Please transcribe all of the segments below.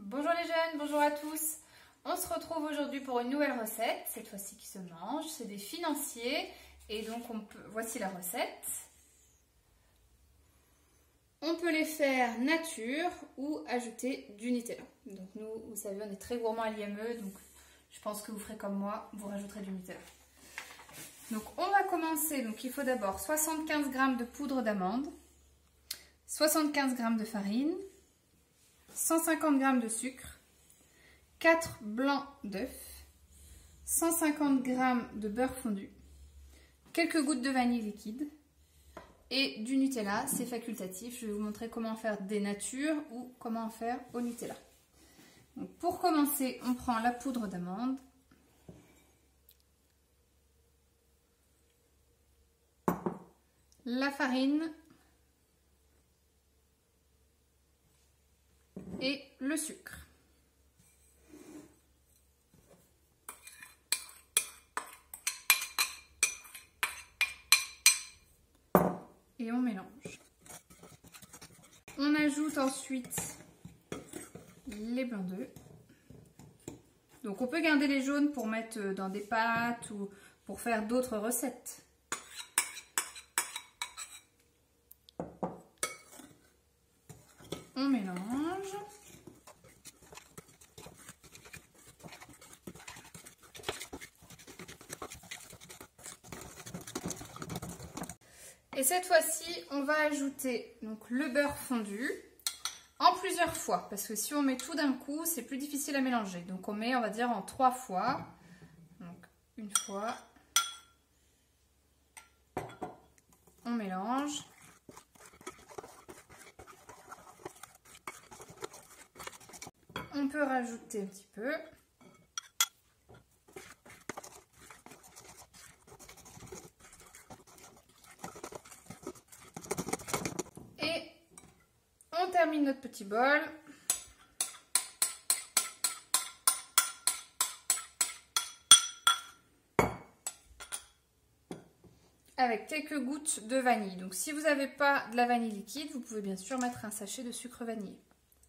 Bonjour les jeunes, bonjour à tous. On se retrouve aujourd'hui pour une nouvelle recette, cette fois-ci qui se mange. C'est des financiers et donc voici la recette. On peut les faire nature ou ajouter du Nutella. Donc nous, vous savez, on est très gourmands à l'IME, donc je pense que vous ferez comme moi, vous rajouterez du Nutella. Donc on va commencer, donc il faut d'abord 75 g de poudre d'amande, 75 g de farine, 150 g de sucre, 4 blancs d'œufs, 150 g de beurre fondu, quelques gouttes de vanille liquide et du Nutella, c'est facultatif. Je vais vous montrer comment faire des natures ou comment en faire au Nutella. Donc pour commencer, on prend la poudre d'amande, la farine et le sucre. Et on mélange. On ajoute ensuite les blancs d'œufs. Donc on peut garder les jaunes pour mettre dans des pâtes ou pour faire d'autres recettes. On mélange. Et cette fois-ci, on va ajouter donc le beurre fondu en plusieurs fois. Parce que si on met tout d'un coup, c'est plus difficile à mélanger. Donc on met, on va dire, en 3 fois. Donc une fois. On mélange. On peut rajouter un petit peu. Et on termine notre petit bol. Avec quelques gouttes de vanille. Donc si vous n'avez pas de la vanille liquide, vous pouvez bien sûr mettre un sachet de sucre vanillé.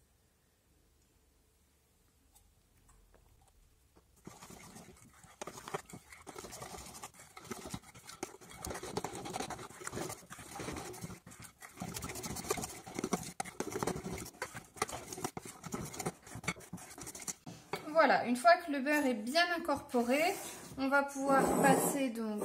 Voilà, une fois que le beurre est bien incorporé, on va pouvoir passer donc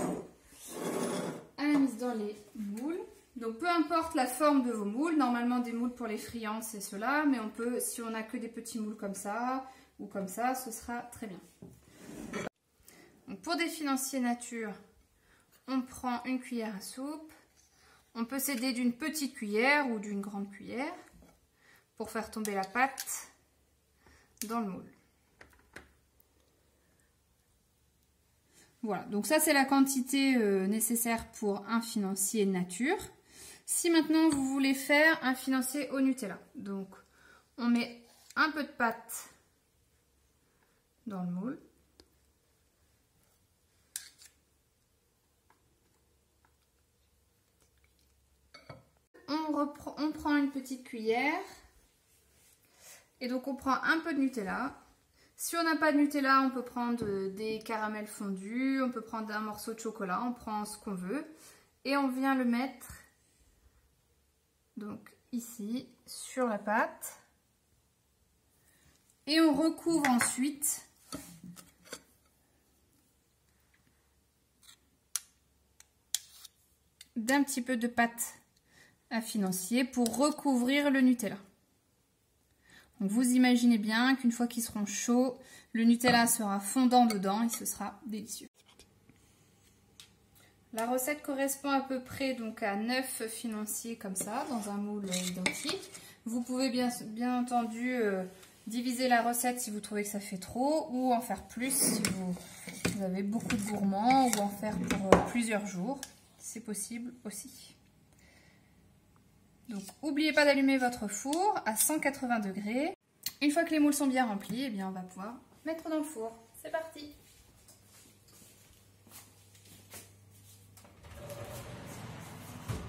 à la mise dans les moules. Donc peu importe la forme de vos moules, normalement des moules pour les friands c'est cela, mais on peut, si on n'a que des petits moules comme ça ou comme ça, ce sera très bien. Donc pour des financiers nature, on prend une cuillère à soupe. On peut s'aider d'une petite cuillère ou d'une grande cuillère pour faire tomber la pâte dans le moule. Voilà, donc ça c'est la quantité nécessaire pour un financier nature. Si maintenant vous voulez faire un financier au Nutella, donc on met un peu de pâte dans le moule. On prend une petite cuillère et donc on prend un peu de Nutella. Si on n'a pas de Nutella, on peut prendre des caramels fondus, on peut prendre un morceau de chocolat, on prend ce qu'on veut. Et on vient le mettre donc ici sur la pâte. Et on recouvre ensuite d'un petit peu de pâte à financier pour recouvrir le Nutella. Donc vous imaginez bien qu'une fois qu'ils seront chauds, le Nutella sera fondant dedans et ce sera délicieux. La recette correspond à peu près donc à 9 financiers comme ça, dans un moule identique. Vous pouvez bien entendu diviser la recette si vous trouvez que ça fait trop, ou en faire plus si vous avez beaucoup de gourmands, ou en faire pour plusieurs jours. C'est possible aussi. Donc, n'oubliez pas d'allumer votre four à 180 degrés. Une fois que les moules sont bien remplis, eh bien, on va pouvoir mettre dans le four. C'est parti!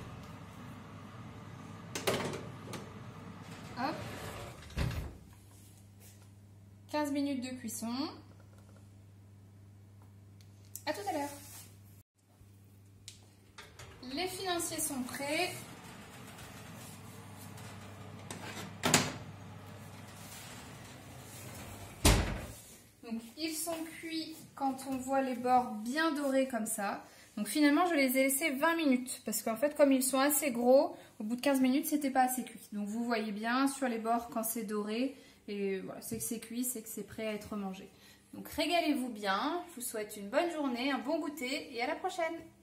Hop! 15 minutes de cuisson. À tout à l'heure. Les financiers sont prêts. Donc ils sont cuits quand on voit les bords bien dorés comme ça. Donc finalement je les ai laissés 20 minutes parce qu'en fait comme ils sont assez gros, au bout de 15 minutes c'était pas assez cuit. Donc vous voyez bien sur les bords quand c'est doré et voilà, c'est que c'est cuit, c'est que c'est prêt à être mangé. Donc régalez-vous bien, je vous souhaite une bonne journée, un bon goûter et à la prochaine!